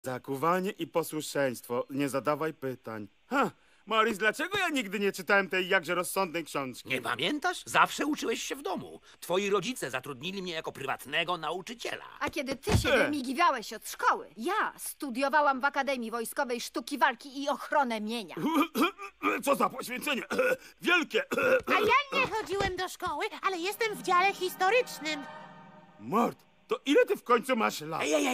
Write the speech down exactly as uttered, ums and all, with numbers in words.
Zakuwanie i posłuszeństwo. Nie zadawaj pytań. Ha! Morris, dlaczego ja nigdy nie czytałem tej jakże rozsądnej książki? Nie pamiętasz? Zawsze uczyłeś się w domu. Twoi rodzice zatrudnili mnie jako prywatnego nauczyciela. A kiedy ty się E. wymigiwałeś od szkoły, ja studiowałam w Akademii Wojskowej Sztuki Walki i Ochronę Mienia. Co za poświęcenie! Wielkie! A ja nie chodziłem do szkoły, ale jestem w dziale historycznym. Mort, to ile ty w końcu masz lat? Ej, ej, ej.